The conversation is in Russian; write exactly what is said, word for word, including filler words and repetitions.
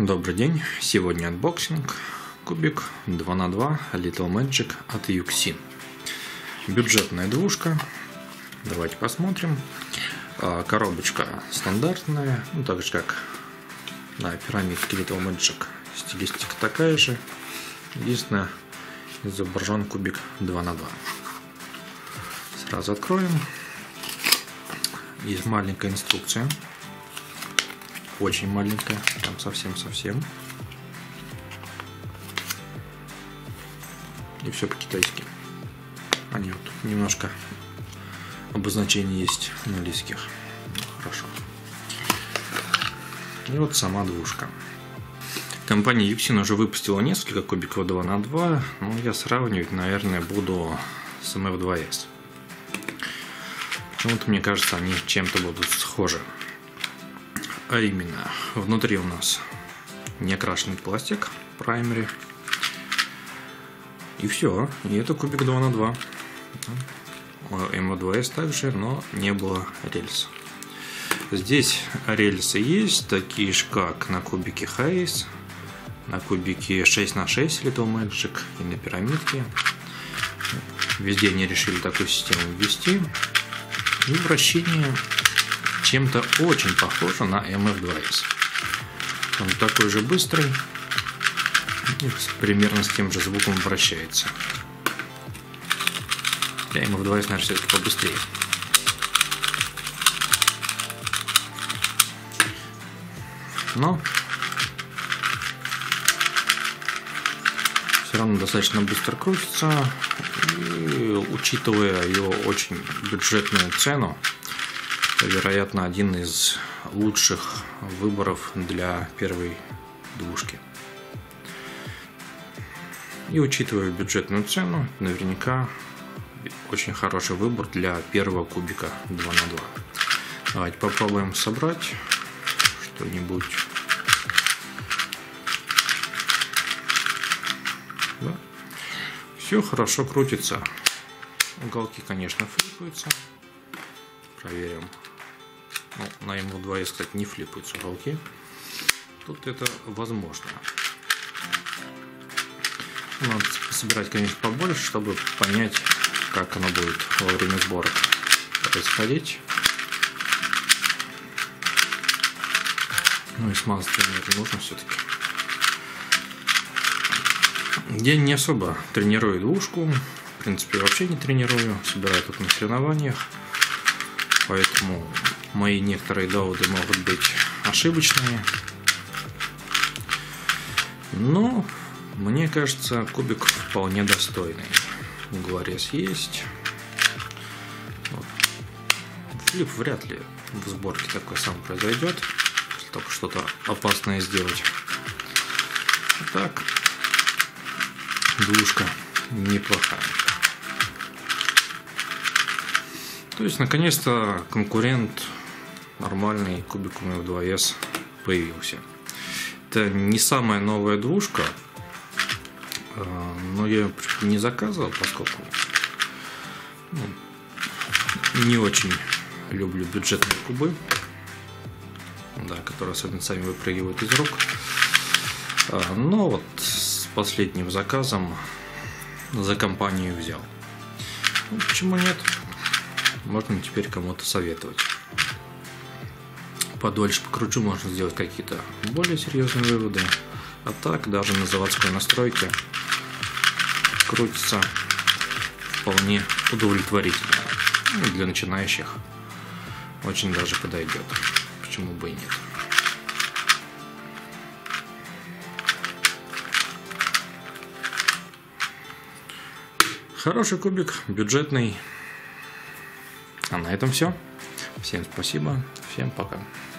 Добрый день, сегодня анбоксинг, кубик два на два Little Magic от Yuxin. Бюджетная двушка, давайте посмотрим. Коробочка стандартная, ну так же как на пирамидке Little Magic, стилистика такая же. Единственное, изображен кубик два на два. Сразу откроем. Есть маленькая инструкция. Очень маленькая, там совсем-совсем. И все по-китайски. А нет, тут немножко обозначений есть английских. Хорошо. И вот сама двушка. Компания Yuxin уже выпустила несколько кубиков два на два, но я сравнивать, наверное, буду с эм эф два эс. Почему-то мне кажется, они чем-то будут схожи. А именно, внутри у нас неокрашенный пластик, праймери. И все. И это кубик два на два. У эм эф два эс также, но не было рельс. Здесь рельсы есть, такие же как на кубике Haze, на кубике шесть на шесть Little Magic и на пирамидке. Везде они решили такую систему ввести. И вращение чем-то очень похоже на эм эф два эс. Он такой же быстрый, примерно с тем же звуком вращается. Для эм эф два эс, наверное, все-таки побыстрее. Но все равно достаточно быстро крутится. И, учитывая ее очень бюджетную цену, вероятно, один из лучших выборов для первой двушки. И учитывая бюджетную цену, наверняка очень хороший выбор для первого кубика два на два. Давайте попробуем собрать что-нибудь. Да. Все хорошо крутится. Уголки, конечно, флипаются. Проверим. Ну, на эм эф два эс, кстати, не флипаются уголки. Тут это возможно. Надо собирать, конечно, побольше, чтобы понять, как оно будет во время сборок происходить. Ну и смазать, наверное, нужно все-таки. Я не особо тренирую двушку. В принципе, вообще не тренирую. Собираю тут на соревнованиях. Поэтому мои некоторые доводы могут быть ошибочными. Но мне кажется, кубик вполне достойный. Углорез есть. Вот. Флип вряд ли в сборке такой сам произойдет. Если только что-то опасное сделать. А так, двушка неплохая. То есть, наконец-то, конкурент нормальный кубик эм эф два эс появился. Это не самая новая двушка, но я не заказывал, поскольку ну, не очень люблю бюджетные кубы, да, которые особенно сами выпрыгивают из рук. Но вот с последним заказом за компанию взял. Ну, почему нет? Можно теперь кому-то советовать. Подольше покручу, можно сделать какие-то более серьезные выводы. А так, даже на заводской настройке крутится вполне удовлетворительно. Ну, для начинающих очень даже подойдет. Почему бы и нет. Хороший кубик, бюджетный. А на этом все. Всем спасибо, всем пока.